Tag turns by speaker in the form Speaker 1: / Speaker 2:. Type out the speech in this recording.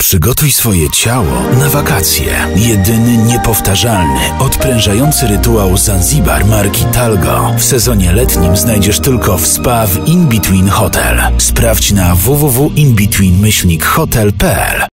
Speaker 1: Przygotuj swoje ciało na wakacje. Jedyny, niepowtarzalny, odprężający rytuał Zanzibar marki Talgo. W sezonie letnim znajdziesz tylko w spa w In Between Hotel. Sprawdź na www.inbetween-hotel.pl.